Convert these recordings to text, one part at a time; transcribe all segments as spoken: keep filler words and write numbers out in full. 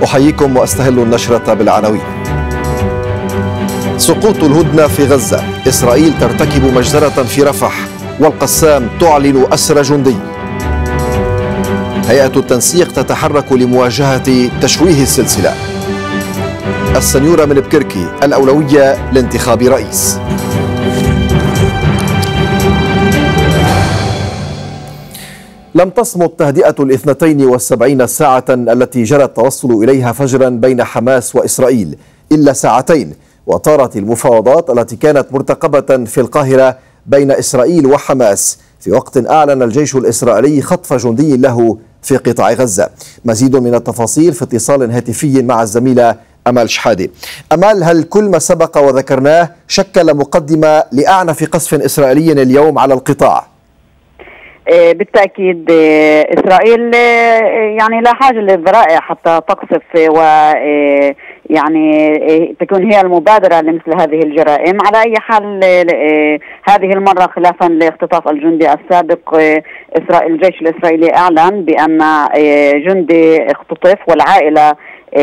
أحييكم وأستهل النشرة بالعناوين. سقوط الهدنة في غزة، إسرائيل ترتكب مجزرة في رفح، والقسام تعلن أسر جندي. هيئة التنسيق تتحرك لمواجهة تشويه السلسلة. السنيورة من بكركي، الأولوية لانتخاب رئيس. لم تصمت تهدئة الاثنتين والسبعين ساعة التي جرى التوصل إليها فجرا بين حماس وإسرائيل إلا ساعتين، وطارت المفاوضات التي كانت مرتقبة في القاهرة بين إسرائيل وحماس في وقت أعلن الجيش الإسرائيلي خطف جندي له في قطاع غزة. مزيد من التفاصيل في اتصال هاتفي مع الزميلة أمال شحادة. أمال، هل كل ما سبق وذكرناه شكل مقدمة لأعنف قصف إسرائيلي اليوم على القطاع؟ بالتأكيد إسرائيل يعني لا حاجة للذرائع حتى تقصف و يعني تكون هي المبادرة لمثل هذه الجرائم. على أي حال هذه المرة خلافا لاختطاف الجندي السابق، إسرائيل الجيش الإسرائيلي أعلن بأن جندي اختطف والعائلة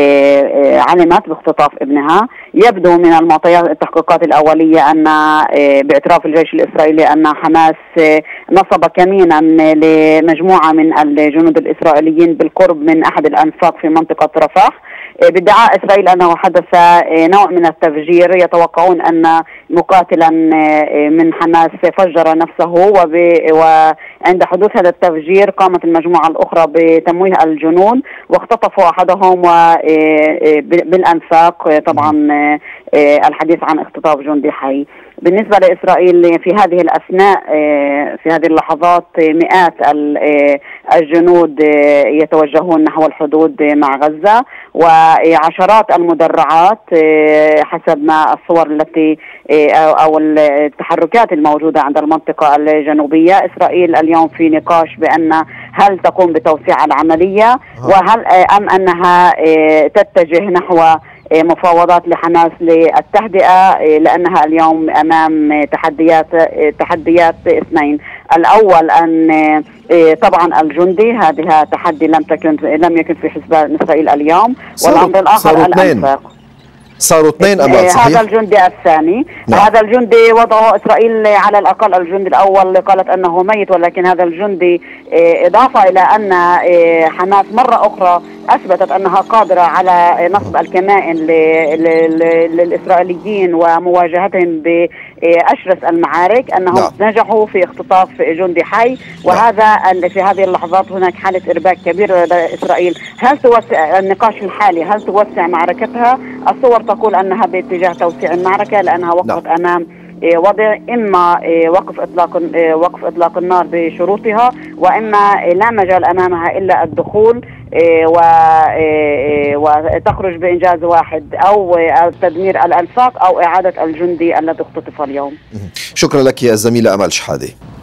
علمت باختطاف ابنها. يبدو من المعطيات التحقيقات الأولية أن باعتراف الجيش الإسرائيلي أن حماس نصب كمينا لمجموعة من الجنود الإسرائيليين بالقرب من أحد الأنفاق في منطقة رفح، بادعاء إسرائيل أنه حدث نوع من التفجير. يتوقعون أن مقاتلا من حماس فجر نفسه، وعند حدوث هذا التفجير قامت المجموعة الأخرى بتمويه الجنود واختطفوا أحدهم بالأنفاق. طبعا الحديث عن اختطاف جندي حي. بالنسبة لإسرائيل في هذه الأثناء في هذه اللحظات مئات الجنود يتوجهون نحو الحدود مع غزة، وعشرات المدرعات حسب ما الصور التي أو التحركات الموجودة عند المنطقة الجنوبية. إسرائيل اليوم في نقاش بأن هل تقوم بتوسيع العملية وهل أم أنها تتجه نحو مفاوضات لحماس للتهدئة، لأنها اليوم أمام تحديات تحديات اثنين. الأول أن طبعا الجندي هذه تحدي لم تكن لم يكن في حسبان إسرائيل اليوم، والأمر الآخر الأنفاق. صاروا اثنين أمام، صحيح؟ هذا الجندي الثاني. نعم. هذا الجندي وضعه إسرائيل على الأقل، الجندي الأول قالت أنه ميت، ولكن هذا الجندي إضافة إلى أن حماس مرة أخرى أثبتت أنها قادرة على نصب الكمائن للإسرائيليين ومواجهتهم بأشرس المعارك، أنهم نعم. نجحوا في اختطاف جندي حي. وهذا نعم. في هذه اللحظات هناك حالة إرباك كبير لدى إسرائيل. هل توسع النقاش الحالي، هل توسع معركتها؟ الصور تقول أنها باتجاه توسيع المعركة، لأنها وقفت نعم. أمام وضع إما وقف إطلاق وقف إطلاق النار بشروطها، وإما لا مجال أمامها إلا الدخول وتخرج بإنجاز واحد، أو تدمير الأنفاق أو إعادة الجندي الذي اختطف اليوم. شكرا لك يا زميلة أمال شحادة.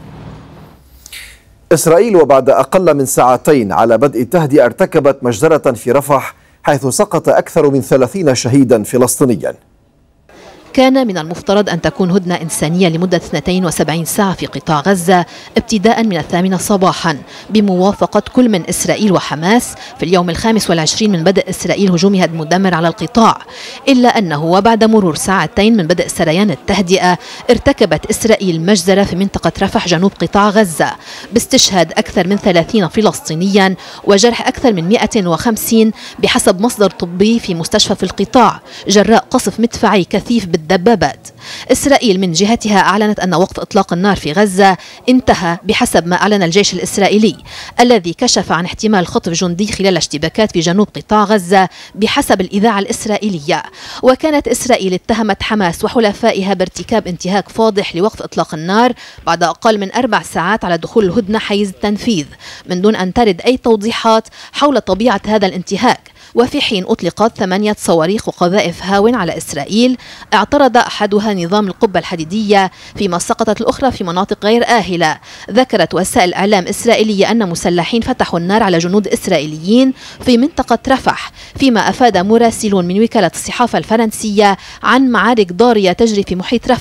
إسرائيل وبعد أقل من ساعتين على بدء التهدئة ارتكبت مجزرة في رفح، حيث سقط أكثر من ثلاثين شهيدا فلسطينيا. كان من المفترض أن تكون هدنة إنسانية لمدة اثنتين وسبعين ساعة في قطاع غزة ابتداء من الثامنة صباحا بموافقة كل من إسرائيل وحماس في اليوم الخامس والعشرين من بدء إسرائيل هجومها المدمر على القطاع. إلا أنه وبعد مرور ساعتين من بدء سريان التهدئة ارتكبت إسرائيل مجزرة في منطقة رفح جنوب قطاع غزة باستشهاد أكثر من ثلاثين فلسطينيا وجرح أكثر من مئة وخمسين بحسب مصدر طبي في مستشفى في القطاع جراء قصف مدفعي كثيف بالدبابات. إسرائيل من جهتها أعلنت أن وقت إطلاق النار في غزة انتهى بحسب ما أعلن الجيش الإسرائيلي الذي كشف عن احتمال خطف جندي خلال اشتباكات في جنوب قطاع غزة بحسب الإذاعة الإسرائيلية. وكانت إسرائيل اتهمت حماس وحلفائها بارتكاب انتهاك فاضح لوقف إطلاق النار بعد أقل من أربع ساعات على دخول الهدنة حيز التنفيذ، من دون أن ترد أي توضيحات حول طبيعة هذا الانتهاك. وفي حين أطلقت ثمانية صواريخ وقذائف هاون على إسرائيل، اعترض أحدها نظام القبة الحديدية، فيما سقطت الأخرى في مناطق غير آهلة. ذكرت وسائل إعلام إسرائيلية أن مسلحين فتحوا النار على جنود إسرائيليين في منطقة رفح، فيما أفاد مراسلون من وكالة الصحافة الفرنسية عن معارك ضارية تجري في محيط رفح.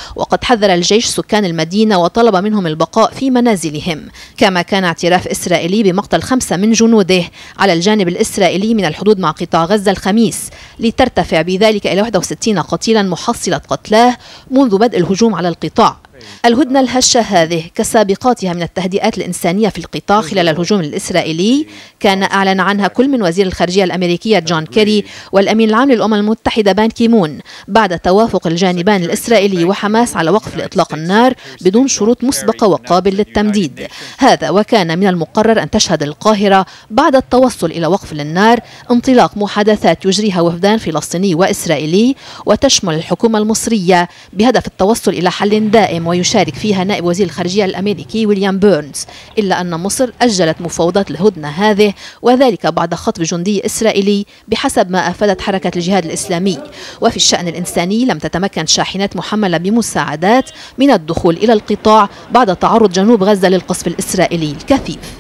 وقد حذر الجيش سكان المدينة وطلب منهم البقاء في منازلهم. كما كان اعتراف إسرائيلي بمقتل خمسة من جنوده على الجانب الإسرائيلي من الحدود مع قطاع غزة الخميس، لترتفع بذلك إلى واحد وستين قتيلا محصلة قتلاه منذ بدء الهجوم على القطاع. الهدنة الهشة هذه كسابقاتها من التهدئات الإنسانية في القطاع خلال الهجوم الإسرائيلي كان أعلن عنها كل من وزير الخارجية الأمريكية جون كيري والأمين العام للأمم المتحدة بان كيمون، بعد توافق الجانبان الإسرائيلي وحماس على وقف لإطلاق النار بدون شروط مسبقة وقابل للتمديد. هذا وكان من المقرر أن تشهد القاهرة بعد التوصل إلى وقف للنار انطلاق محادثات يجريها وفدان فلسطيني وإسرائيلي وتشمل الحكومة المصرية بهدف التوصل إلى حل دائم ويشارك فيها نائب وزير الخارجية الأمريكي ويليام بيرنز، إلا أن مصر أجلت مفاوضات الهدنة هذه وذلك بعد خطف جندي إسرائيلي بحسب ما أفادت حركة الجهاد الإسلامي. وفي الشأن الإنساني لم تتمكن شاحنات محملة بمساعدات من الدخول إلى القطاع بعد تعرض جنوب غزة للقصف الإسرائيلي الكثيف.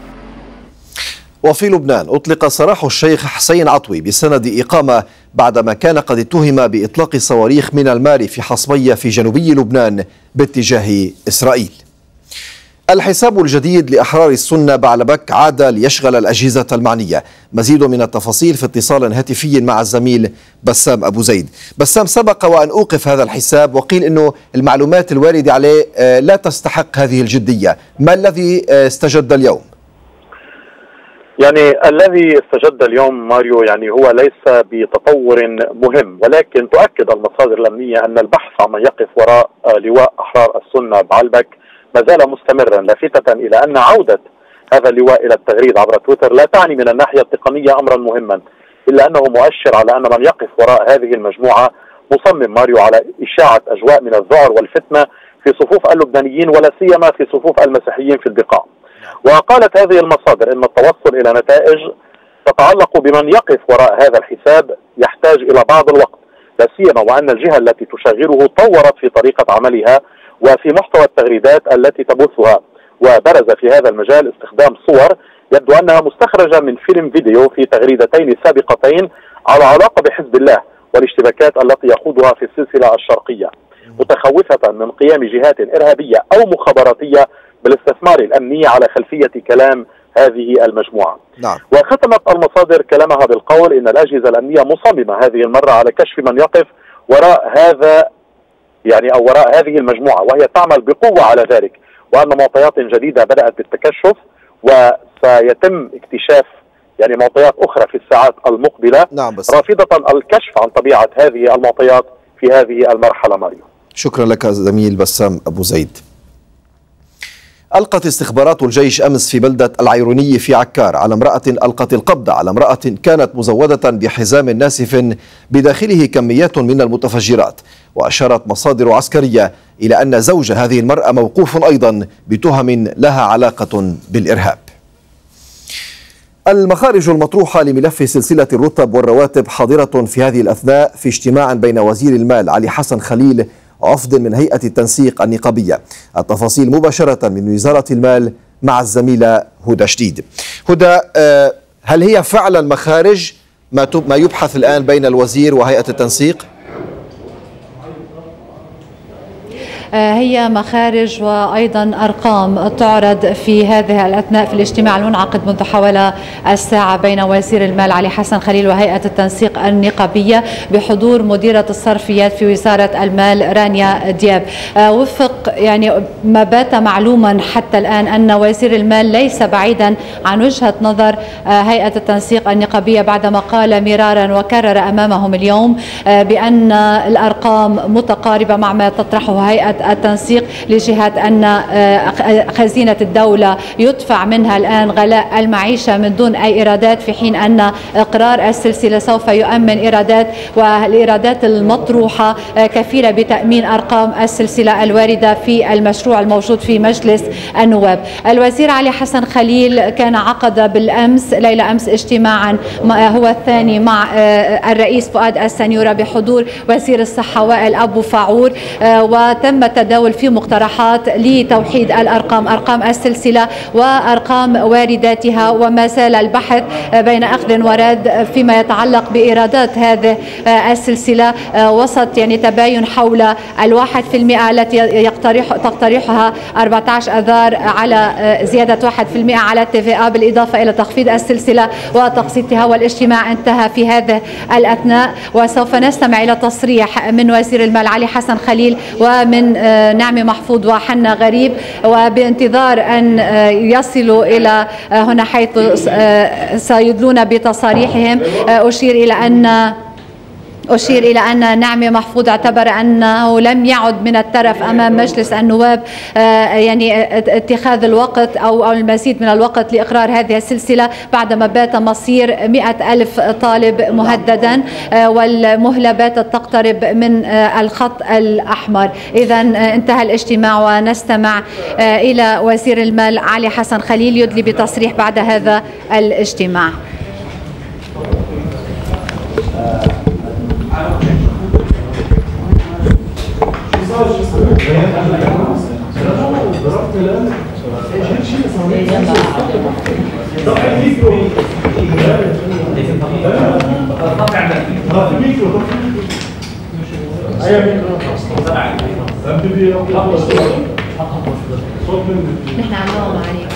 وفي لبنان أطلق سراح الشيخ حسين عطوي بسند إقامة بعدما كان قد اتهم بإطلاق صواريخ من المال في حصبية في جنوبي لبنان باتجاه إسرائيل. الحساب الجديد لأحرار السنة بعلبك عاد ليشغل الأجهزة المعنية. مزيد من التفاصيل في اتصال هاتفي مع الزميل بسام أبو زيد. بسام، سبق وأن أوقف هذا الحساب وقيل أنه المعلومات الواردة عليه لا تستحق هذه الجدية، ما الذي استجد اليوم؟ يعني الذي استجد اليوم ماريو يعني هو ليس بتطور مهم، ولكن تؤكد المصادر الأمنية أن البحث عن من يقف وراء لواء أحرار السنة بعلبك ما زال مستمرا، لافتة إلى أن عودة هذا اللواء إلى التغريد عبر تويتر لا تعني من الناحية التقنية أمرا مهما، إلا أنه مؤشر على أن من يقف وراء هذه المجموعة مصمم ماريو على إشاعة أجواء من الذعر والفتنة في صفوف اللبنانيين ولا سيما في صفوف المسيحيين في البقاع. وقالت هذه المصادر أن التوصل إلى نتائج تتعلق بمن يقف وراء هذا الحساب يحتاج إلى بعض الوقت، لا سيما وأن الجهة التي تشغله طورت في طريقة عملها وفي محتوى التغريدات التي تبثها، وبرز في هذا المجال استخدام صور يبدو أنها مستخرجة من فيلم فيديو في تغريدتين سابقتين على علاقة بحزب الله والاشتباكات التي يخوضها في السلسلة الشرقية، متخوفة من قيام جهات إرهابية أو مخابراتية بالاستثمار الأمني على خلفية كلام هذه المجموعة. نعم. وختمت المصادر كلامها بالقول إن الأجهزة الأمنية مصممة هذه المرة على كشف من يقف وراء هذا يعني أو وراء هذه المجموعة، وهي تعمل بقوة على ذلك، وأن معطيات جديدة بدأت بالتكشف وسيتم اكتشاف يعني معطيات أخرى في الساعات المقبلة. نعم بس. رافضة الكشف عن طبيعة هذه المعطيات في هذه المرحلة ماريو. شكرا لك زميل بسام أبو زيد. ألقت استخبارات الجيش أمس في بلدة العيروني في عكار على امرأة ألقت القبض على امرأة كانت مزودة بحزام ناسف بداخله كميات من المتفجرات، وأشارت مصادر عسكرية إلى أن زوج هذه المرأة موقوف أيضا بتهم لها علاقة بالإرهاب. المخارج المطروحة لملف سلسلة الرتب والرواتب حاضرة في هذه الأثناء في اجتماع بين وزير المال علي حسن خليل ووفد من هيئة التنسيق النقابية. التفاصيل مباشرة من وزارة المال مع الزميلة هدى شديد. هدى، هل هي فعلا مخارج ما يبحث الآن بين الوزير وهيئة التنسيق؟ هي مخارج وأيضا أرقام تعرض في هذه الأثناء في الاجتماع المنعقد منذ حوالي الساعة بين وزير المال علي حسن خليل وهيئة التنسيق النقابية بحضور مديرة الصرفيات في وزارة المال رانيا دياب. وفق يعني ما بات معلوما حتى الآن أن وزير المال ليس بعيدا عن وجهة نظر هيئة التنسيق النقابية بعدما قال مرارا وكرر أمامهم اليوم بأن الأرقام متقاربة مع ما تطرحه هيئة التنسيق لجهة أن خزينة الدولة يدفع منها الآن غلاء المعيشة من دون أي إيرادات، في حين أن إقرار السلسلة سوف يؤمن إيرادات، والإيرادات المطروحة كفيلة بتأمين أرقام السلسلة الواردة في المشروع الموجود في مجلس النواب. الوزير علي حسن خليل كان عقد بالأمس ليلة أمس اجتماعا هو الثاني مع الرئيس فؤاد السنيورة بحضور وزير الصحة وائل أبو فاعور، وتم التداول في مقترحات لتوحيد الأرقام، أرقام السلسلة وأرقام وارداتها، وما زال البحث بين أخذ ورد فيما يتعلق بإيرادات هذه السلسلة، وسط يعني تباين حول الواحد في المئة التي يقترح تقترحها أربعة عشر أذار على زيادة واحد في المئة على التي في إيه، بالإضافة إلى تخفيض السلسلة وتقسيطها. والاجتماع انتهى في هذه الأثناء، وسوف نستمع إلى تصريح من وزير المال علي حسن خليل ومن نعمي محفوظ وحنا غريب، وبانتظار أن يصلوا إلى هنا حيث سيدلون بتصاريحهم. أشير إلى أن أشير إلى أن نعمي محفوظ اعتبر أنه لم يعد من الترف أمام مجلس النواب يعني اتخاذ الوقت أو المزيد من الوقت لإقرار هذه السلسلة بعدما بات مصير مئة ألف طالب مهددا، والمهلة باتت تقترب من الخط الأحمر. إذا انتهى الاجتماع، ونستمع إلى وزير المال علي حسن خليل يدلي بتصريح بعد هذا الاجتماع. نحن عملنا عليك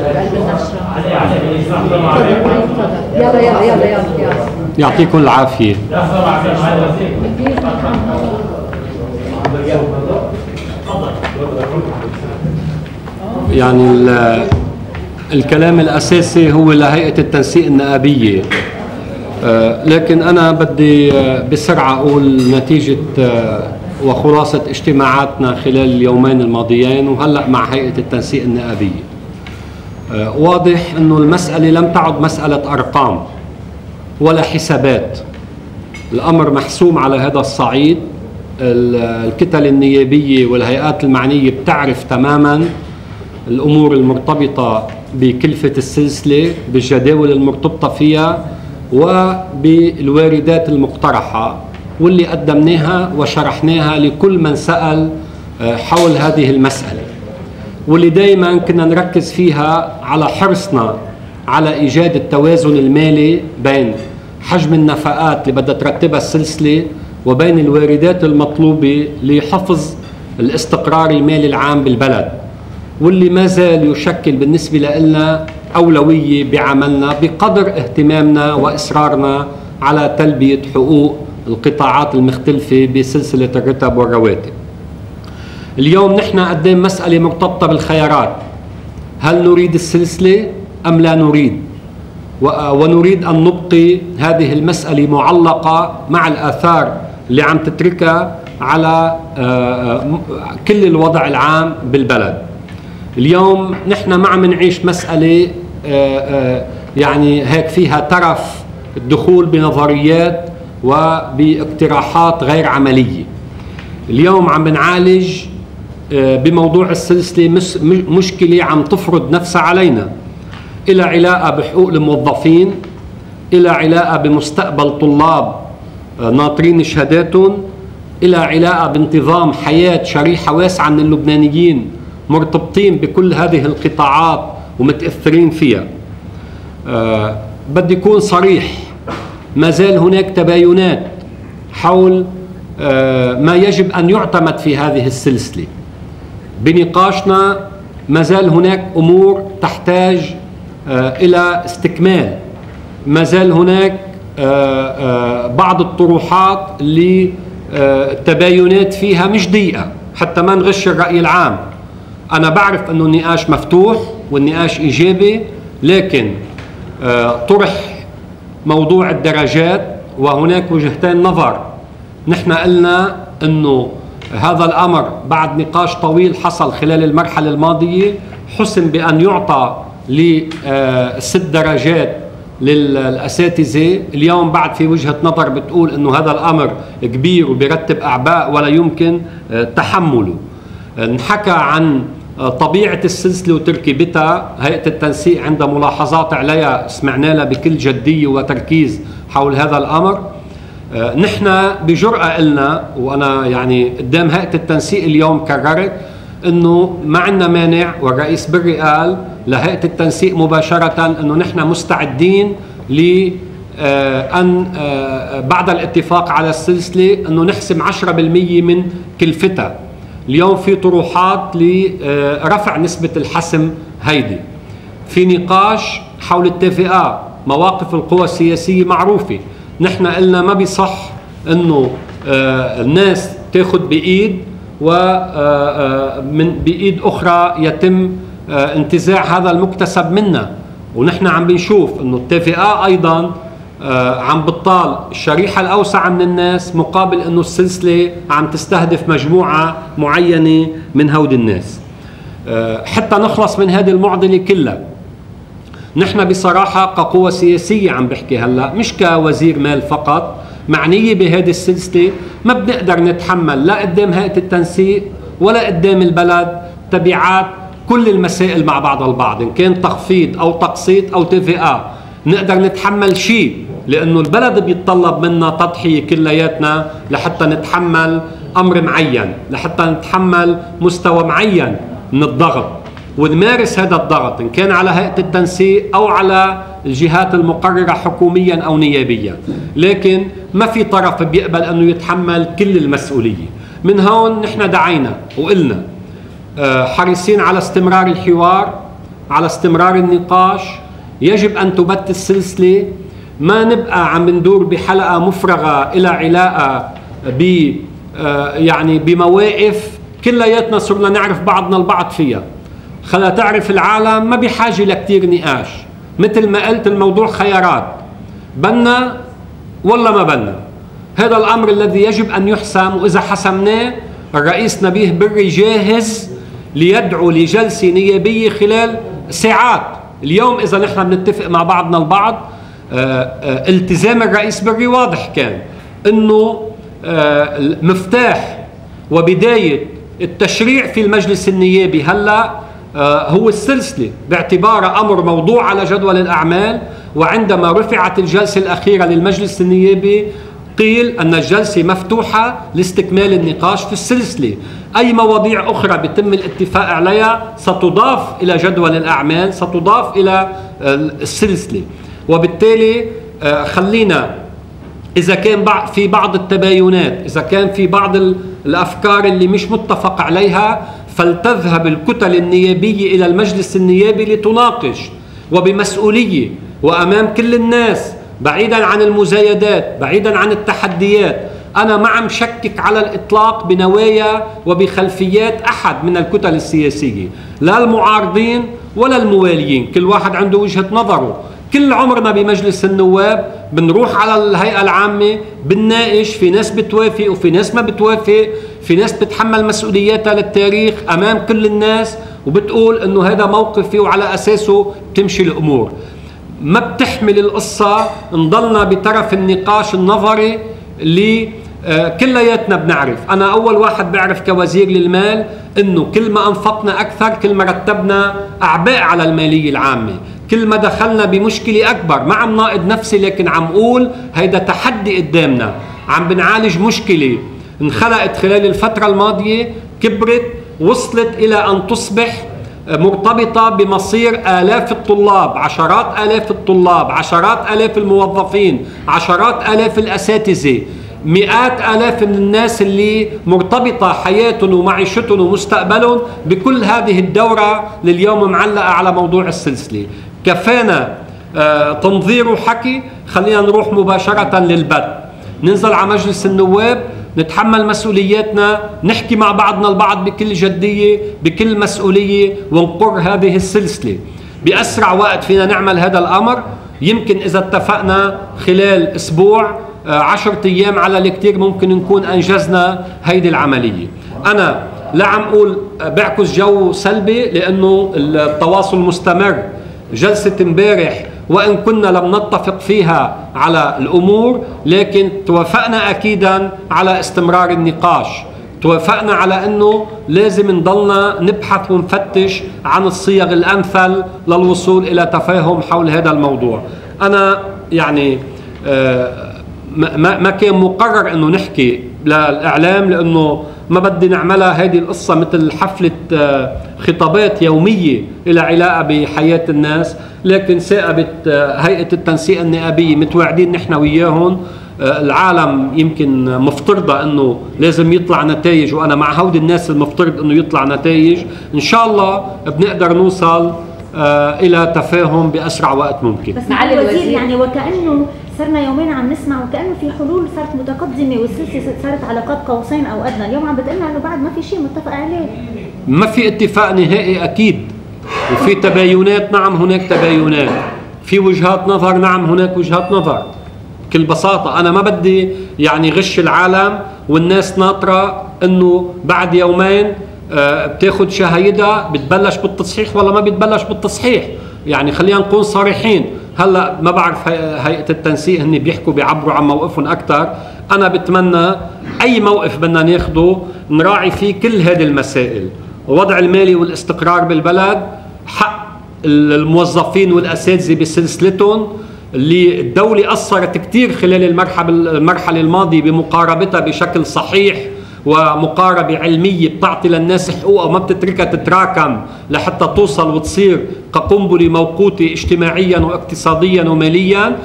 يلا يلا يلا يلا يعطيكم العافية. يعني الكلام الأساسي هو لهيئة التنسيق النقابية، لكن أنا بدي بسرعة أقول نتيجة وخلاصة اجتماعاتنا خلال اليومين الماضيين وهلأ مع هيئة التنسيق النقابية. واضح أنه المسألة لم تعد مسألة أرقام ولا حسابات، الأمر محسوم على هذا الصعيد. الكتل النيابية والهيئات المعنية بتعرف تماما الأمور المرتبطة بكلفة السلسلة، بالجداول المرتبطة فيها، وبالواردات المقترحة، واللي قدمناها وشرحناها لكل من سأل حول هذه المسألة، واللي دايما كنا نركز فيها على حرصنا على إيجاد التوازن المالي بين حجم النفقات اللي بدها ترتبها السلسلة وبين الواردات المطلوبة لحفظ الاستقرار المالي العام بالبلد، واللي ما زال يشكل بالنسبة لنا أولوية بعملنا بقدر اهتمامنا وإصرارنا على تلبية حقوق القطاعات المختلفة بسلسلة الرتب والرواتب. اليوم نحن قدام مسألة مرتبطة بالخيارات، هل نريد السلسلة أم لا نريد؟ ونريد أن نبقي هذه المسألة معلقة مع الآثار اللي عم تتركها على كل الوضع العام بالبلد. اليوم نحن ما عم نعيش مسألة يعني هيك فيها ترف الدخول بنظريات وباقتراحات غير عملية. اليوم عم نعالج بموضوع السلسلة مشكلة عم تفرض نفسها علينا، إلى علاقة بحقوق الموظفين، إلى علاقة بمستقبل طلاب ناطرين شهاداتهم، إلى علاقة بانتظام حياة شريحة واسعة من اللبنانيين مرتبطين بكل هذه القطاعات ومتأثرين فيها. أه بدي يكون صريح، ما زال هناك تباينات حول أه ما يجب أن يعتمد في هذه السلسلة. بنقاشنا ما زال هناك أمور تحتاج أه إلى استكمال، ما زال هناك أه أه بعض الطروحات اللي أه التباينات فيها مش دقيقة حتى ما نغش الرأي العام. أنا بعرف أنه النقاش مفتوح والنقاش إيجابي، لكن آه طرح موضوع الدرجات وهناك وجهتين نظر. نحن قلنا أنه هذا الأمر بعد نقاش طويل حصل خلال المرحلة الماضية حسم بأن يعطى لست درجات للأساتذة. اليوم بعد في وجهة نظر بتقول أنه هذا الأمر كبير وبيرتب أعباء ولا يمكن آه تحمله. نحكى عن طبيعة السلسلة وتركيبتها، هيئة التنسيق عندها ملاحظات عليها سمعنا لها بكل جدية وتركيز حول هذا الأمر. نحن بجرأة قلنا، وأنا يعني قدام هيئة التنسيق اليوم كررت أنه ما عندنا مانع، والرئيس بري قال لهيئة التنسيق مباشرة أنه نحن مستعدين لأن بعد الاتفاق على السلسلة أنه نحسم عشرة بالمئة من كلفتها. اليوم في طروحات لرفع نسبة الحسم هيدي. في نقاش حول التفئة، مواقف القوى السياسية معروفة. نحن قلنا ما بيصح انه الناس تاخذ بايد ومن بايد اخرى يتم انتزاع هذا المكتسب منا، ونحن عم بنشوف انه التفئة ايضا عم بتطال الشريحة الاوسع من الناس، مقابل انه السلسلة عم تستهدف مجموعة معينة من هودي الناس. حتى نخلص من هذه المعضلة كلها، نحن بصراحة كقوة سياسية عم بحكي هلا، مش كوزير مال فقط معنية بهذه السلسلة، ما بنقدر نتحمل لا قدام هيئة التنسيق ولا قدام البلد تبعات كل المسائل مع بعض البعض، إن كان تخفيض أو تقسيط أو تفئة. نقدر نتحمل شيء لأنه البلد بيتطلب منا تضحية كلياتنا لحتى نتحمل أمر معين، لحتى نتحمل مستوى معين من الضغط ونمارس هذا الضغط، إن كان على هيئة التنسيق أو على الجهات المقررة حكوميا أو نيابيا. لكن ما في طرف بيقبل أنه يتحمل كل المسؤولية. من هون نحن دعينا وقلنا حريصين على استمرار الحوار، على استمرار النقاش. يجب أن تبت السلسلة، ما نبقى عم ندور بحلقة مفرغة إلى علاقة ب يعني بمواقف كلياتنا صرنا نعرف بعضنا البعض فيها. خلا تعرف العالم ما بحاجة لكتير نقاش، مثل ما قلت الموضوع خيارات، بنا ولا ما بنا. هذا الأمر الذي يجب أن يحسم، وإذا حسمناه الرئيس نبيه بري جاهز ليدعو لجلسة نيابية خلال ساعات. اليوم إذا نحن بنتفق مع بعضنا البعض، التزام الرئيس بري واضح كان أنه مفتاح وبداية التشريع في المجلس النيابي هلأ هو السلسلة، باعتباره أمر موضوع على جدول الأعمال. وعندما رفعت الجلسة الأخيرة للمجلس النيابي قيل أن الجلسة مفتوحة لاستكمال النقاش في السلسلة. أي مواضيع أخرى بيتم الاتفاق عليها ستضاف إلى جدول الأعمال، ستضاف إلى السلسلة. وبالتالي خلينا إذا كان في بعض التباينات، إذا كان في بعض الأفكار اللي مش متفق عليها، فلتذهب الكتل النيابية إلى المجلس النيابي لتناقش وبمسؤولية وأمام كل الناس، بعيدا عن المزايدات، بعيدا عن التحديات. أنا ما عم شكك على الإطلاق بنوايا وبخلفيات أحد من الكتل السياسية، لا المعارضين ولا المواليين، كل واحد عنده وجهة نظره. كل عمرنا بمجلس النواب بنروح على الهيئة العامة بنناقش، في ناس بتوافق وفي ناس ما بتوافق، في ناس بتحمل مسؤولياتها للتاريخ أمام كل الناس وبتقول إنه هذا موقفي وعلى أساسه بتمشي الأمور. ما بتحمل القصة نضلنا بطرف النقاش النظري اللي كلياتنا بنعرف. أنا أول واحد بعرف كوزير للمال إنه كل ما أنفقنا أكثر كل ما رتبنا أعباء على المالية العامة، كل ما دخلنا بمشكلة أكبر. ما عم ناقد نفسي، لكن عم قول هيدا تحدي قدامنا، عم بنعالج مشكلة انخلقت خلال الفترة الماضية، كبرت وصلت إلى أن تصبح مرتبطة بمصير آلاف الطلاب، عشرات آلاف الطلاب، عشرات آلاف الموظفين، عشرات آلاف الأساتذة، مئات آلاف من الناس اللي مرتبطة حياتهم ومعيشتهم ومستقبلهم بكل هذه الدورة اللي اليوم معلقة على موضوع السلسلة. كفانا آه تنظير وحكي، خلينا نروح مباشرة للبث، ننزل على مجلس النواب، نتحمل مسؤولياتنا، نحكي مع بعضنا البعض بكل جدية بكل مسؤولية، ونقر هذه السلسلة بأسرع وقت. فينا نعمل هذا الأمر، يمكن إذا اتفقنا خلال أسبوع عشرة أيام على الكثير ممكن نكون أنجزنا هيدي العملية. أنا لا عم أقول بعكس جو سلبي، لأنه التواصل مستمر. جلسة امبارح وإن كنا لم نتفق فيها على الأمور، لكن توافقنا أكيدا على استمرار النقاش، توافقنا على أنه لازم نضلنا نبحث ونفتش عن الصيغ الأمثل للوصول إلى تفاهم حول هذا الموضوع. أنا يعني ما ما كان مقرر انه نحكي للاعلام، لانه ما بدي نعملها هذه القصه مثل حفله خطابات يوميه إلى علاقه بحياه الناس، لكن ثاقبت هيئه التنسيق النقابيه متواعدين نحن وياهم. العالم يمكن مفترضه انه لازم يطلع نتائج، وانا مع هودي الناس المفترض انه يطلع نتائج. ان شاء الله بنقدر نوصل الى تفاهم باسرع وقت ممكن. بس معالي الوزير يعني وكانه صرنا يومين عم نسمع وكانه في حلول صارت متقدمه والسلسله صارت على قاب قوسين او ادنى، اليوم عم بتقلنا انه بعد ما في شيء متفق عليه. ما في اتفاق نهائي اكيد، وفي تباينات، نعم هناك تباينات، في وجهات نظر، نعم هناك وجهات نظر. بكل بساطه انا ما بدي يعني غش العالم والناس ناطره انه بعد يومين آه بتاخذ شهايدها بتبلش بالتصحيح ولا ما بتبلش بالتصحيح. يعني خلينا نكون صريحين. هلا ما بعرف هيئه التنسيق هن بيحكوا بيعبروا عن موقفهم اكثر. انا بتمنى اي موقف بدنا ناخده نراعي فيه كل هذه المسائل، الوضع المالي والاستقرار بالبلد، حق الموظفين والاساتذه بسلسلتهم اللي الدوله قصرت كثير خلال المرحله المرحله الماضيه بمقاربتها بشكل صحيح ومقاربة علمية بتعطي للناس حقوقها وما بتتركها تتراكم لحتى توصل وتصير كقنبلة موقوتة اجتماعيا واقتصاديا وماليا.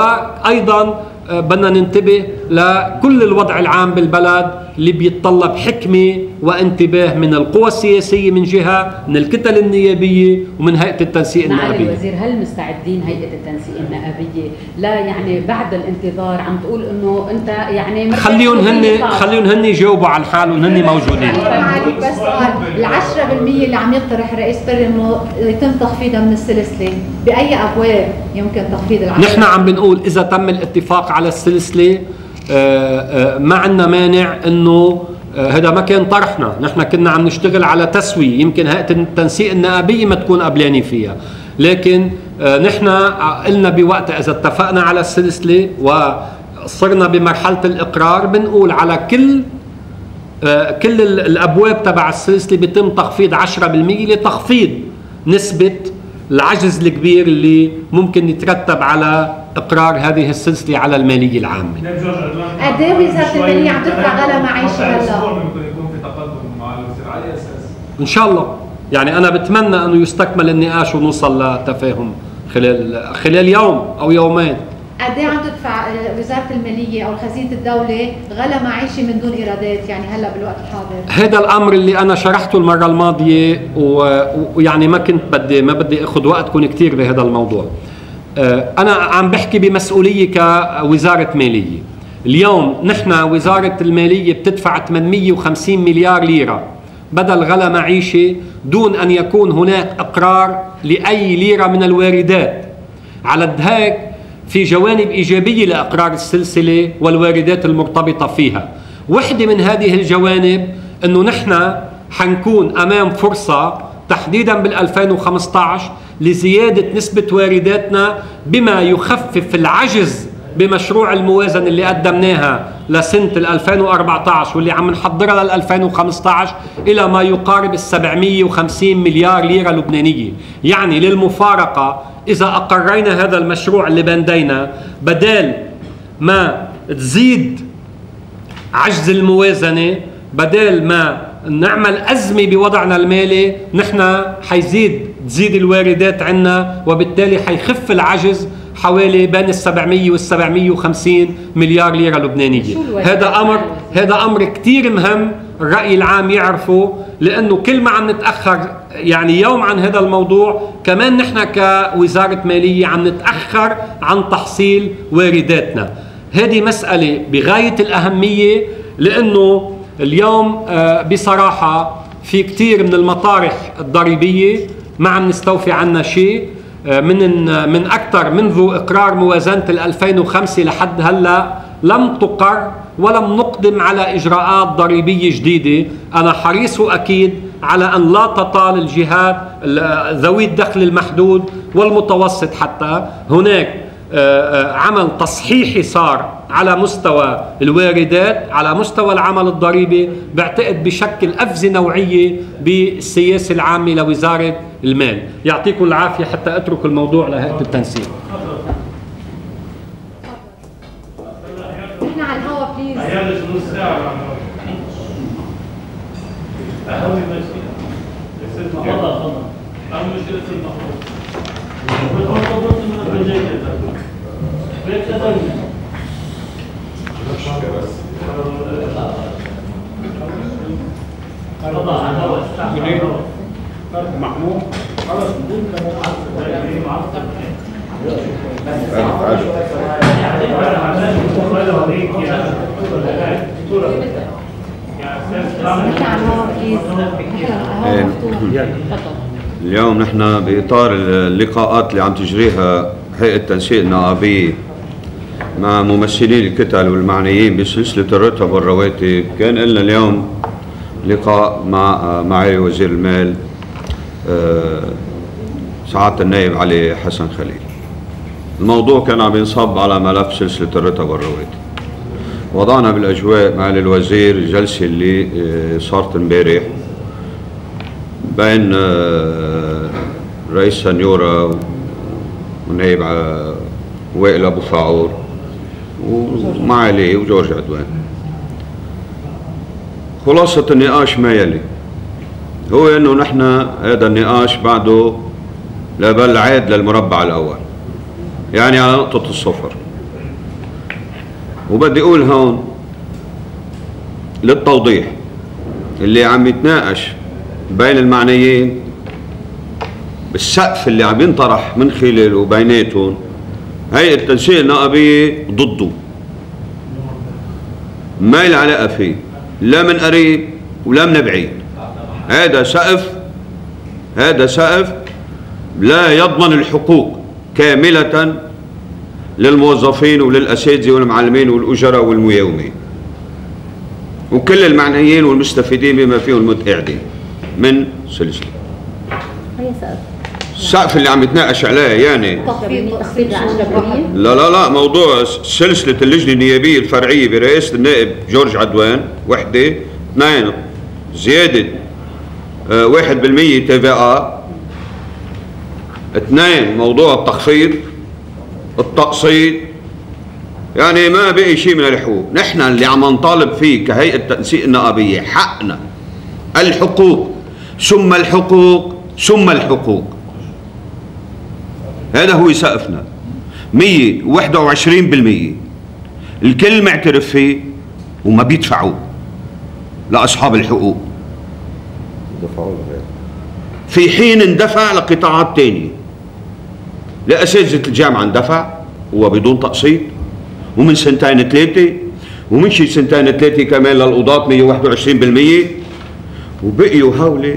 وأيضا بدنا ننتبه لكل الوضع العام بالبلد اللي بيتطلب حكمة وانتباه من القوى السياسية من جهة، من الكتل النيابية ومن هيئة التنسيق النقابية. معالي الوزير، هل مستعدين هيئة التنسيق النقابية لا يعني بعد الانتظار عم تقول انه انت يعني خليهم هن خليهم هن يجاوبوا على حالهم، هن موجودين. معالي بس سؤال، العشرة بالمية اللي عم يقترح رئيس بري انه يتم تخفيضها من السلسلة بأي أبواب يمكن تخفيض العشرة؟ نحن عم بنقول إذا تم الاتفاق على السلسلة ما عندنا مانع انه هذا ما كان طرحنا. نحن كنا عم نشتغل على تسوية، يمكن هيئة التنسيق النقابية ما تكون قبلاني فيها، لكن نحن قلنا بوقتها إذا اتفقنا على السلسلة وصرنا بمرحلة الإقرار بنقول على كل كل الأبواب تبع السلسلة بيتم تخفيض عشرة بالمئة لتخفيض نسبة العجز الكبير اللي ممكن يترتب على إقرار هذه السلسلة على المالية العامة. قد ايه وزارة المالية عم تدفع غلا معيشي هلا؟ ممكن يكون في تقدم مع الوزير على أي أساس؟ إن شاء الله، يعني أنا بتمنى أنه يستكمل النقاش ونوصل لتفاهم خلال خلال يوم أو يومين. قد ايه عم تدفع وزارة المالية أو خزينة الدولة غلا معيشي من دون إيرادات يعني هلا بالوقت الحاضر؟ هذا الأمر اللي أنا شرحته المرة الماضية ويعني ما كنت بدي ما بدي أخذ وقتكم كثير بهذا الموضوع. أنا عم بحكي بمسؤولية كوزارة مالية. اليوم نحن وزارة المالية بتدفع ثمانمئة وخمسين مليار ليرة بدل غلا معيشي دون أن يكون هناك إقرار لأي ليرة من الواردات. على هيك في جوانب إيجابية لإقرار السلسلة والواردات المرتبطة فيها. واحدة من هذه الجوانب أنه نحن حنكون أمام فرصة تحديدا بال ألفين وخمسة عشر لزيادة نسبة وارداتنا بما يخفف العجز بمشروع الموازنة اللي قدمناها لسنة ألفين وأربعة عشر واللي عم نحضرها لل ألفين وخمسة عشر إلى ما يقارب سبعمئة وخمسين مليار ليرة لبنانية. يعني للمفارقة إذا أقرينا هذا المشروع اللي بندينا بدل ما تزيد عجز الموازنة، بدل ما نعمل أزمة بوضعنا المالي، نحن حيزيد تزيد الواردات عنا وبالتالي حيخف العجز حوالي بين السبعمئة والسبعمئة وخمسين مليار ليرة لبنانية. هذا أمر هذا أمر كتير مهم الرأي العام يعرفه، لأنه كل ما عم نتأخر يعني يوم عن هذا الموضوع كمان نحن كوزارة مالية عم نتأخر عن تحصيل وارداتنا. هذه مسألة بغاية الأهمية، لأنه اليوم بصراحة في كتير من المطارح الضريبية ما عم نستوفي عنها شيء من من أكثر منذ إقرار موازنة ألفين وخمسة لحد هلا لم تقر ولم نقدم على إجراءات ضريبية جديدة. أنا حريص أكيد على أن لا تطال الجهات ذوي الدخل المحدود والمتوسط حتى هناك عمل تصحيحي صار على مستوى الواردات، على مستوى العمل الضريبي، بعتقد بشكل قفزة نوعية بالسياسة العامة لوزارة المال. يعطيكم العافية حتى أترك الموضوع لهيئة التنسيق. أهم مشكلة الست محفوظ أهم مشكلة الست محفوظ والحفوظ من الجيدة بيت تدني طبعا هذا استعمل محمود خلاص بدون معصب معصب اليوم نحن بإطار اللقاءات اللي عم تجريها هيئة تنسيق النقابية مع ممثلين الكتل والمعنيين بسلسلة الرتب والرواتب، كان لنا اليوم لقاء مع معالي وزير المال سعادة النائب علي حسن خليل. الموضوع كان عم ينصب على ملف سلسلة الرتب والرواتب. وضعنا بالأجواء معالي الوزير الجلسة اللي صارت امبارح بين رئيس سنيورة ونائب وائل أبو فاعور ومعالي وجورج عدوان. خلاصة النقاش ما يلي هو انه نحن هذا النقاش بعده لا بل عاد للمربع الاول، يعني على نقطة الصفر. وبدي اقول هون للتوضيح اللي عم يتناقش بين المعنيين بالسقف اللي عم ينطرح من خلاله وبيناتهم هيئة التنسيق النقابية ضده، ما له علاقة فيه لا من قريب ولا من بعيد. هذا سقف هذا سقف لا يضمن الحقوق كاملة للموظفين وللأساتذة والمعلمين والأجراء والميومين وكل المعنيين والمستفيدين بما فيهم المتقاعدين من سلسلة. هي سقف السقف اللي عم يتناقش عليه يعني تخفيض لا لا لا موضوع سلسلة اللجنة النيابية الفرعية برئاسة النائب جورج عدوان وحدة، اثنين زيادة اه واحد بالمية تي في آ، اثنين موضوع التخفيض التقسيط، يعني ما بقي شيء من الحقوق. نحن اللي عم نطالب فيه كهيئة تنسيق النقابية حقنا، الحقوق ثم الحقوق ثم الحقوق. هذا هو سقفنا مية وواحد وعشرين بالمية، الكل معترف فيه وما بيدفعوا لأصحاب الحقوق في حين اندفع لقطاعات تانية. لأساتذة الجامعة اندفع وبدون تقسيط ومن سنتين ثلاثة، ومن شي سنتين ثلاثة كمان للقضاة مية وواحد وعشرين بالمية، وبقيوا هولي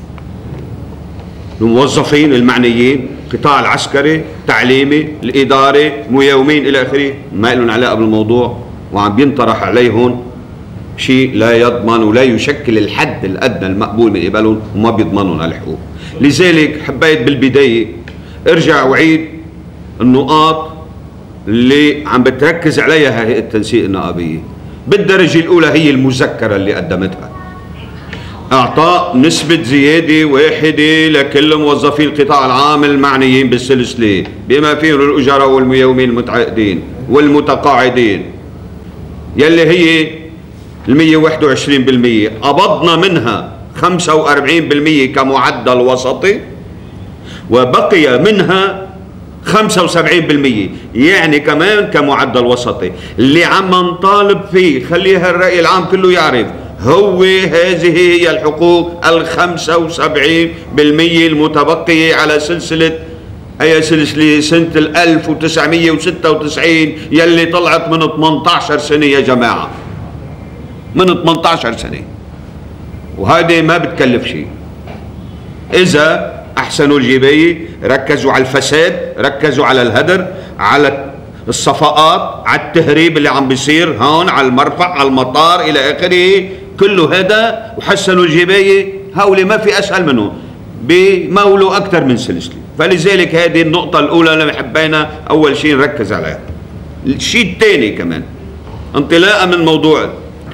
الموظفين المعنيين القطاع العسكري، التعليمي، الإداري، ميومين إلى آخره ما لهم علاقة بالموضوع، وعم بينطرح عليهم شيء لا يضمن ولا يشكل الحد الأدنى المقبول من قبلهم وما بيضمنون الحقوق. لذلك حبيت بالبداية ارجع وعيد النقاط اللي عم بتركز عليها هيئة التنسيق النقابية. بالدرجة الأولى هي المذكرة اللي قدمتها، إعطاء نسبة زيادة واحدة لكل موظفي القطاع العام المعنيين بالسلسلة بما فيهم الأجراء والميومين المتعاقدين والمتقاعدين يلي هي المية وواحد وعشرين بالمية. قبضنا منها خمسة وأربعين بالمية كمعدل وسطي وبقي منها خمسة وسبعين بالمية يعني كمان كمعدل وسطي. اللي عم نطالب فيه خليها الرأي العام كله يعرف هو هذه هي الحقوق الخمسة وسبعين بالمية المتبقية على سلسلة هي سلسلة سنة الألف وتسعمية وستة وتسعين يلي طلعت من ثمانية عشر سنة يا جماعة، من ثمانية عشر سنة، وهذه ما بتكلف شيء. إذا أحسنوا الجباية، ركزوا على الفساد، ركزوا على الهدر، على الصفقات، على التهريب اللي عم بيصير هون على المرفأ على المطار إلى آخره، كله هذا وحسنوا الجباية، هؤلاء ما في أسهل منهم بمولوا أكثر من سلسلة. فلذلك هذه النقطة الأولى اللي حبينا أول شيء نركز عليها. الشيء الثاني كمان انطلاقا من موضوع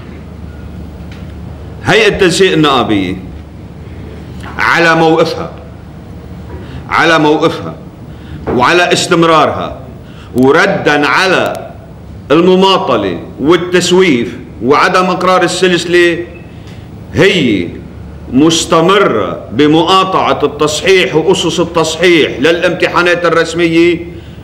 هيئة التنسيق النقابية على موقفها على موقفها وعلى استمرارها وردا على المماطلة والتسويف وعدم إقرار السلسلة هي مستمرة بمقاطعة التصحيح وأسس التصحيح للامتحانات الرسمية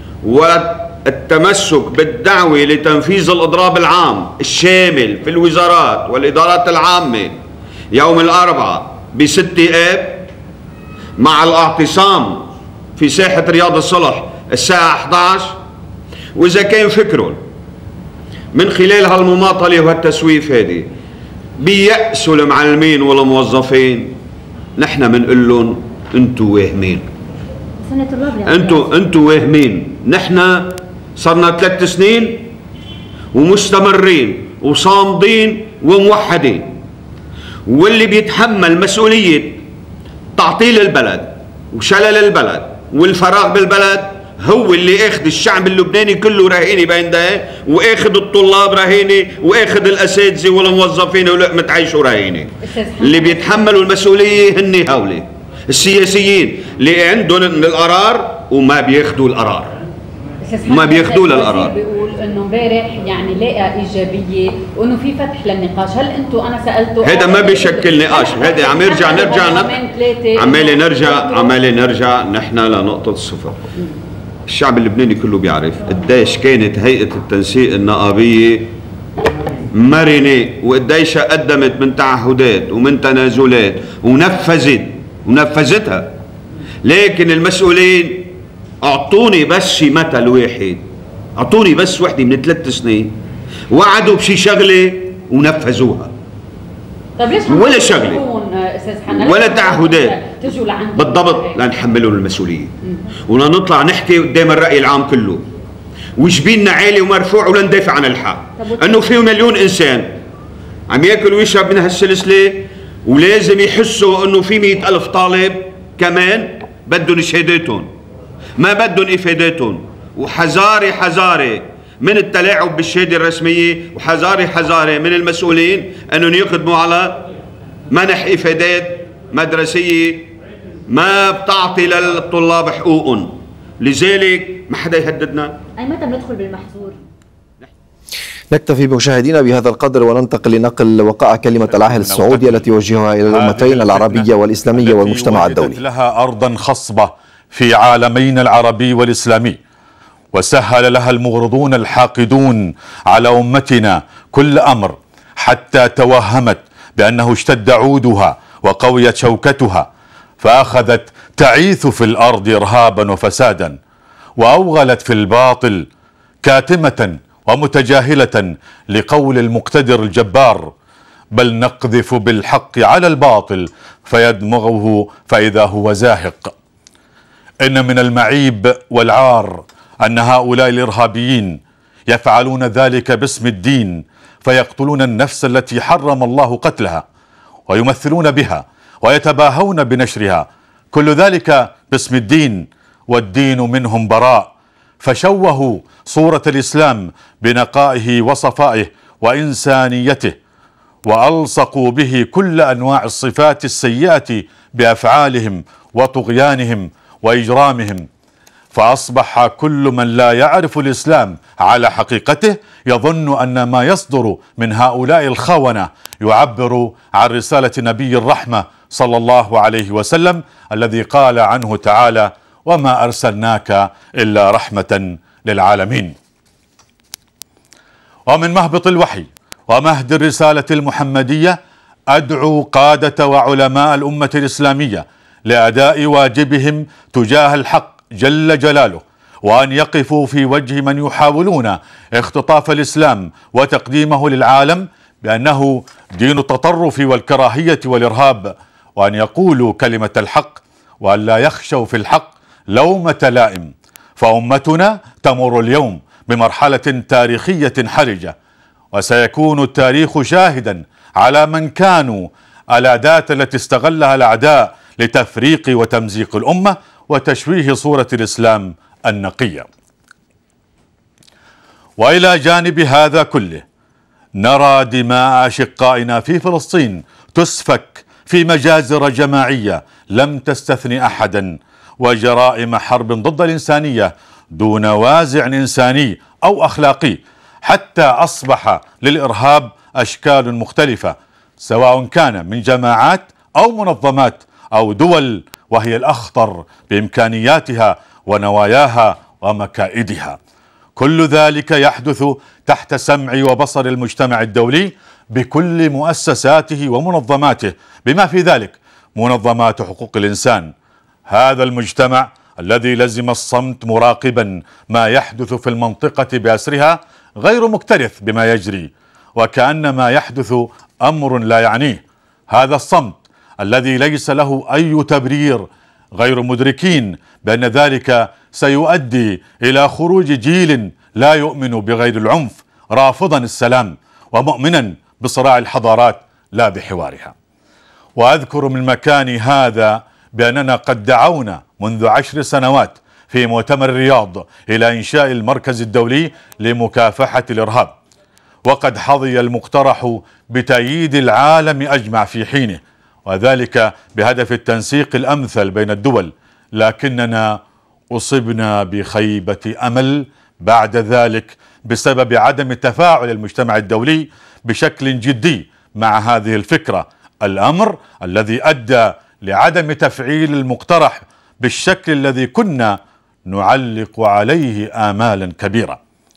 والتمسك بالدعوة لتنفيذ الإضراب العام الشامل في الوزارات والإدارات العامة يوم الأربعاء بستة آب مع الاعتصام في ساحة رياض الصلح الساعة إحدى عشر. وإذا كان فكرهم من خلال هالمماطلة وهالتسويف هذه بيأسوا المعلمين والموظفين، نحن بنقول لهم انتوا واهمين، انتوا انتوا واهمين. نحن صرنا ثلاث سنين ومستمرين وصامدين وموحدين، واللي بيتحمل مسؤولية تعطيل البلد وشلل البلد والفراغ بالبلد هو اللي اخذ الشعب اللبناني كله رهينه بين ده، واخذ الطلاب رهينه، واخذ الاساتذه والموظفين ولقمه عيشه رهينه. اللي بيتحملوا المسؤوليه هن هولي السياسيين اللي عندهم القرار وما بياخذوا القرار، ما بياخذوا للقرار. بيقول انه امبارح يعني لقى ايجابيه وانه في فتح للنقاش، هل انتم انا سالته هذا ما بيشكل نقاش، هذا عم يرجع نرجع عمالي نرجع عمالي نرجع نحن لنقطه الصفر. الشعب اللبناني كله بيعرف قديش كانت هيئة التنسيق النقابية مرنة وقديش قدمت من تعهدات ومن تنازلات ونفذت ونفذتها. لكن المسؤولين اعطوني بس شي مثل واحد، اعطوني بس وحدة من ثلاث سنين وعدوا بشي شغلة ونفذوها. طيب ليش ولا شغله ولا تعهدات بالضبط لنحملهم المسؤوليه ولنطلع نحكي قدام الراي العام كله وجبيننا عالي ومرفوع ولندافع عن الحق انه في مليون انسان عم ياكل ويشرب من هالسلسله ولازم يحسوا انه في مئة ألف طالب كمان بدهم شهاداتهم ما بدهم افاداتهم، وحذاري حذاري من التلاعب بالشهاده الرسميه، وحذاري حذاري من المسؤولين انهم يقدموا على منح افادات مدرسيه ما بتعطي للطلاب حقوقهم. لذلك ما حدا يهددنا. اي متى بندخل بالمحظور؟ نكتفي بمشاهدينا بهذا القدر وننتقل لنقل وقائع كلمة العاهل السعودي التي يوجهها إلى الأمتين العربية والإسلامية والمجتمع الدولي. لها أرضا خصبة في عالمين العربي والإسلامي، وسهل لها المغرضون الحاقدون على أمتنا كل أمر حتى توهمت بأنه اشتد عودها وقويت شوكتها، فأخذت تعيث في الأرض إرهابا وفسادا، وأوغلت في الباطل كاتمة ومتجاهلة لقول المقتدر الجبار: بل نقذف بالحق على الباطل فيدمغه فإذا هو زاهق. إن من المعيب والعار أن هؤلاء الإرهابيين يفعلون ذلك باسم الدين، فيقتلون النفس التي حرم الله قتلها ويمثلون بها ويتباهون بنشرها، كل ذلك باسم الدين، والدين منهم براء. فشوهوا صورة الإسلام بنقائه وصفائه وإنسانيته، وألصقوا به كل أنواع الصفات السيئة بأفعالهم وطغيانهم وإجرامهم، فأصبح كل من لا يعرف الإسلام على حقيقته يظن أن ما يصدر من هؤلاء الخونة يعبر عن رسالة نبي الرحمة صلى الله عليه وسلم الذي قال عنه تعالى: وما أرسلناك إلا رحمة للعالمين. ومن مهبط الوحي ومهد الرسالة المحمدية أدعو قادة وعلماء الأمة الإسلامية لأداء واجبهم تجاه الحق جل جلاله، وأن يقفوا في وجه من يحاولون اختطاف الإسلام وتقديمه للعالم بأنه دين التطرف والكراهية والإرهاب، وأن يقولوا كلمة الحق وأن لا يخشوا في الحق لومة لائم. فأمتنا تمر اليوم بمرحلة تاريخية حرجة، وسيكون التاريخ شاهدا على من كانوا الأداة التي استغلها الأعداء لتفريق وتمزيق الأمة وتشويه صورة الإسلام النقية. وإلى جانب هذا كله نرى دماء أشقائنا في فلسطين تسفك في مجازر جماعية لم تستثني أحدا، وجرائم حرب ضد الإنسانية دون وازع إنساني أو أخلاقي، حتى أصبح للإرهاب أشكال مختلفة، سواء كان من جماعات أو منظمات أو دول، وهي الأخطر بإمكانياتها ونواياها ومكائدها. كل ذلك يحدث تحت سمع وبصر المجتمع الدولي بكل مؤسساته ومنظماته، بما في ذلك منظمات حقوق الإنسان. هذا المجتمع الذي لزم الصمت مراقبا ما يحدث في المنطقة بأسرها غير مكترث بما يجري، وكأن ما يحدث أمر لا يعنيه. هذا الصمت الذي ليس له أي تبرير، غير مدركين بأن ذلك سيؤدي إلى خروج جيل لا يؤمن بغير العنف، رافضا السلام ومؤمنا بصراع الحضارات لا بحوارها. وأذكر من مكان هذا بأننا قد دعونا منذ عشر سنوات في مؤتمر الرياض إلى إنشاء المركز الدولي لمكافحة الإرهاب، وقد حظي المقترح بتأييد العالم أجمع في حينه، وذلك بهدف التنسيق الأمثل بين الدول، لكننا أصبنا بخيبة أمل بعد ذلك بسبب عدم تفاعل المجتمع الدولي بشكل جدي مع هذه الفكرة، الأمر الذي أدى لعدم تفعيل المقترح بالشكل الذي كنا نعلق عليه آمالا كبيرة.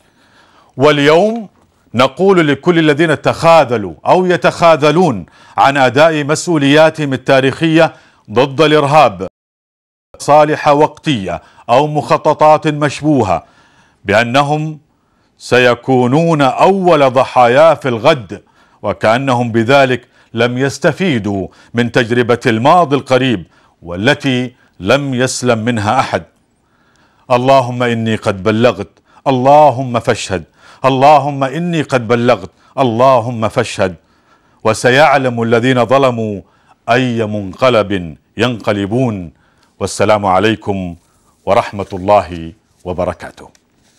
واليوم نقول لكل الذين تخاذلوا أو يتخاذلون عن أداء مسؤولياتهم التاريخية ضد الإرهاب صالح وقتية أو مخططات مشبوهة بأنهم سيكونون أول ضحايا في الغد، وكأنهم بذلك لم يستفيدوا من تجربة الماضي القريب والتي لم يسلم منها أحد. اللهم إني قد بلغت، اللهم فاشهد، اللهم إني قد بلغت، اللهم فاشهد. وسيعلم الذين ظلموا أي منقلب ينقلبون. والسلام عليكم ورحمة الله وبركاته.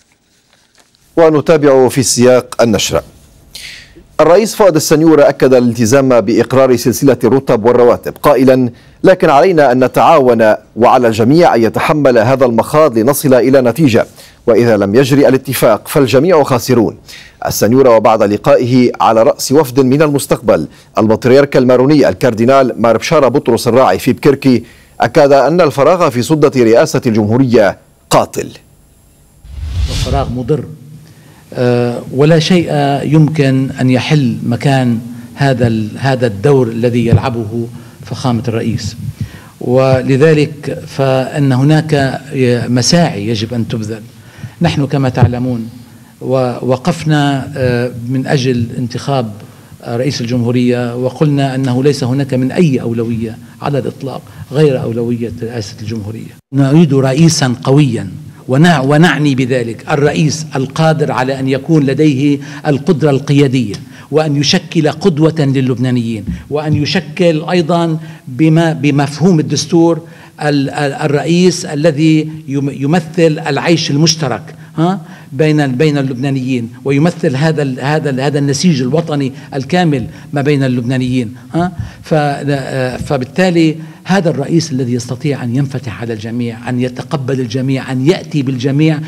ونتابع في سياق النشرة. الرئيس فؤاد السنيور أكد الالتزام بإقرار سلسلة الرتب والرواتب قائلا: لكن علينا أن نتعاون وعلى الجميع أن يتحمل هذا المخاض لنصل إلى نتيجة، وإذا لم يجري الاتفاق فالجميع خاسرون. السنيور وبعد لقائه على رأس وفد من المستقبل البطريرك الماروني الكاردينال مار بشارة بطرس الراعي في بكركي أكد أن الفراغ في سدة رئاسة الجمهورية قاتل. الفراغ مضر، ولا شيء يمكن أن يحل مكان هذا هذا الدور الذي يلعبه فخامة الرئيس، ولذلك فإن هناك مساعي يجب أن تبذل. نحن كما تعلمون ووقفنا من أجل انتخاب رئيس الجمهورية، وقلنا أنه ليس هناك من أي أولوية على الإطلاق غير أولوية رئاسة الجمهورية. نريد رئيسا قويا، ونعني بذلك الرئيس القادر على أن يكون لديه القدرة القيادية، وأن يشكل قدوة للبنانيين، وأن يشكل أيضا بما بمفهوم الدستور الرئيس الذي يمثل العيش المشترك ها بين بين اللبنانيين، ويمثل هذا هذا هذا النسيج الوطني الكامل ما بين اللبنانيين ها فبالتالي هذا الرئيس الذي يستطيع أن ينفتح على الجميع، أن يتقبل الجميع، أن يأتي بالجميع.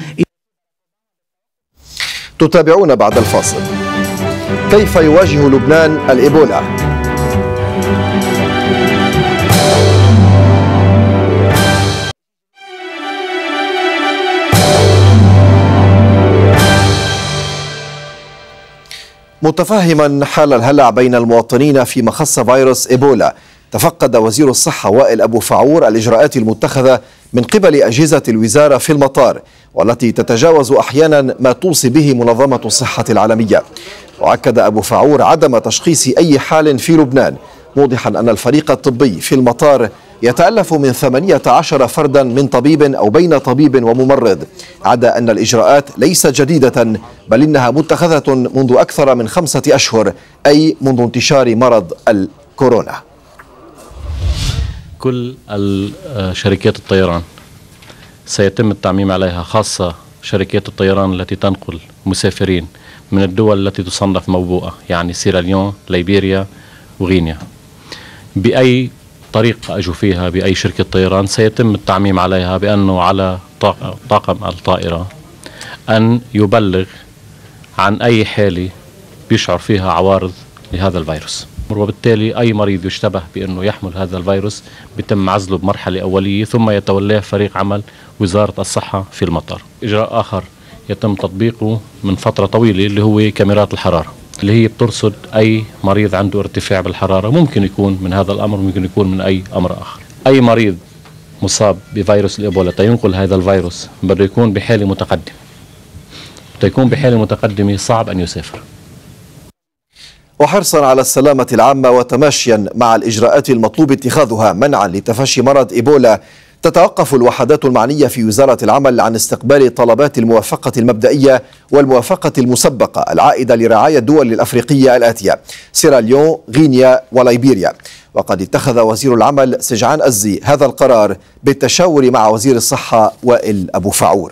تتابعون بعد الفاصل. كيف يواجه لبنان الإيبولا؟ متفهما حال الهلع بين المواطنين في مخص فيروس إيبولا، تفقد وزير الصحة وائل أبو فعور الإجراءات المتخذة من قبل أجهزة الوزارة في المطار، والتي تتجاوز أحيانا ما توصي به منظمة الصحة العالمية. وأكد أبو فعور عدم تشخيص أي حال في لبنان، موضحا أن الفريق الطبي في المطار يتألف من ثمانية عشر فردا من طبيب أو بين طبيب وممرض، عدا أن الإجراءات ليست جديدة بل إنها متخذة منذ أكثر من خمسة أشهر، أي منذ انتشار مرض الكورونا. كل شركات الطيران سيتم التعميم عليها، خاصة شركات الطيران التي تنقل مسافرين من الدول التي تصنف موبوءة، يعني سيراليون، ليبيريا وغينيا. بأي طريقة أجوا فيها بأي شركة طيران سيتم التعميم عليها بأنه على طاقم الطائرة أن يبلغ عن أي حالة بيشعر فيها عوارض لهذا الفيروس، وبالتالي أي مريض يشتبه بأنه يحمل هذا الفيروس بيتم عزله بمرحلة أولية ثم يتولاه فريق عمل وزارة الصحة في المطار. إجراء آخر يتم تطبيقه من فترة طويلة اللي هو كاميرات الحرارة، اللي هي بترصد أي مريض عنده ارتفاع بالحرارة، ممكن يكون من هذا الأمر ممكن يكون من أي أمر آخر. أي مريض مصاب بفيروس الإيبولا تينقل هذا الفيروس بده يكون بحالة متقدمة، تيكون بحالة متقدمة صعب أن يسافر. وحرصا على السلامة العامة وتماشيا مع الإجراءات المطلوب اتخاذها منعا لتفشي مرض إيبولا، تتوقف الوحدات المعنية في وزارة العمل عن استقبال طلبات الموافقة المبدئية والموافقة المسبقة العائدة لرعاية الدول الأفريقية الآتية: سيراليون، غينيا وليبيريا. وقد اتخذ وزير العمل سجعان أزي هذا القرار بالتشاور مع وزير الصحة وائل أبو فعور.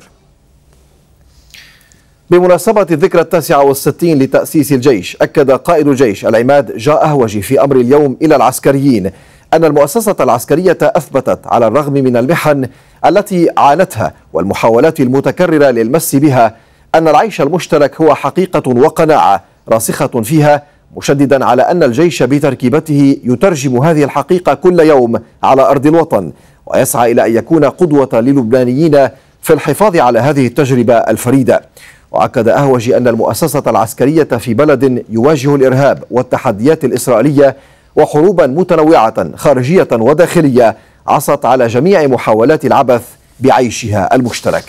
بمناسبة الذكرى التاسعة والستين لتأسيس الجيش، أكد قائد الجيش العماد جاء أهوجي في أمر اليوم إلى العسكريين أن المؤسسة العسكرية أثبتت على الرغم من المحن التي عانتها والمحاولات المتكررة للمس بها أن العيش المشترك هو حقيقة وقناعة راسخة فيها، مشددا على أن الجيش بتركيبته يترجم هذه الحقيقة كل يوم على أرض الوطن، ويسعى إلى أن يكون قدوة للبنانيين في الحفاظ على هذه التجربة الفريدة. وأكد أهوجي أن المؤسسة العسكرية في بلد يواجه الإرهاب والتحديات الإسرائيلية وحروبا متنوعة خارجية وداخلية عصت على جميع محاولات العبث بعيشها المشترك.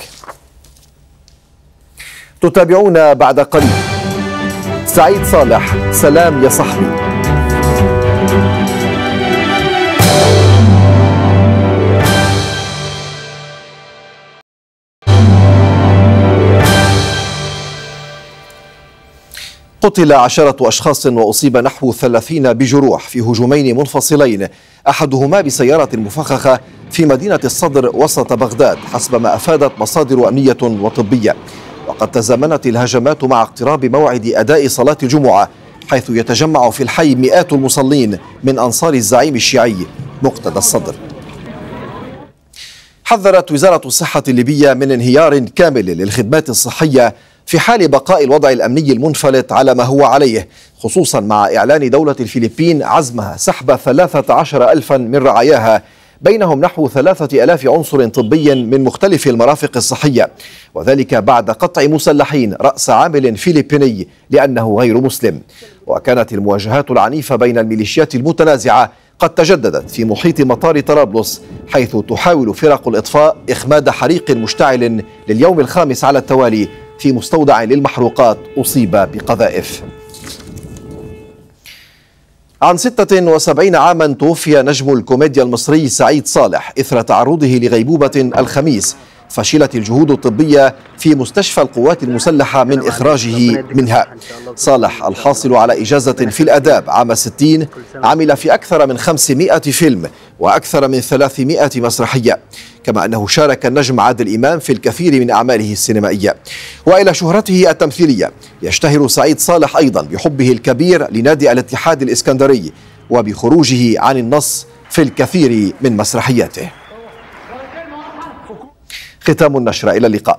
تتابعون بعد قليل. سعيد صالح، سلام يا صاحبي. قتل عشرة أشخاص وأصيب نحو ثلاثين بجروح في هجومين منفصلين، أحدهما بسيارة مفخخة في مدينة الصدر وسط بغداد حسب ما أفادت مصادر أمنية وطبية. وقد تزامنت الهجمات مع اقتراب موعد أداء صلاة الجمعة، حيث يتجمع في الحي مئات المصلين من أنصار الزعيم الشيعي مقتدى الصدر. حذرت وزارة الصحة الليبية من انهيار كامل للخدمات الصحية في حال بقاء الوضع الأمني المنفلت على ما هو عليه، خصوصا مع إعلان دولة الفلبين عزمها سحب ثلاثة عشر ألفا من رعاياها، بينهم نحو ثلاثة ألاف عنصر طبي من مختلف المرافق الصحية، وذلك بعد قطع مسلحين رأس عامل فلبيني لأنه غير مسلم. وكانت المواجهات العنيفة بين الميليشيات المتنازعة قد تجددت في محيط مطار طرابلس، حيث تحاول فرق الإطفاء إخماد حريق مشتعل لليوم الخامس على التوالي في مستودع للمحروقات أصيب بقذائف. عن ستة وسبعين عاما توفي نجم الكوميديا المصري سعيد صالح إثر تعرضه لغيبوبة الخميس، فشلت الجهود الطبية في مستشفى القوات المسلحة من إخراجه منها. صالح الحاصل على إجازة في الآداب عام ستين عمل في أكثر من خمسمائة فيلم وأكثر من ثلاثمائة مسرحية، كما أنه شارك النجم عادل إمام في الكثير من أعماله السينمائية. وإلى شهرته التمثيلية يشتهر سعيد صالح أيضا بحبه الكبير لنادي الاتحاد الإسكندري وبخروجه عن النص في الكثير من مسرحياته. ختام النشرة، إلى اللقاء.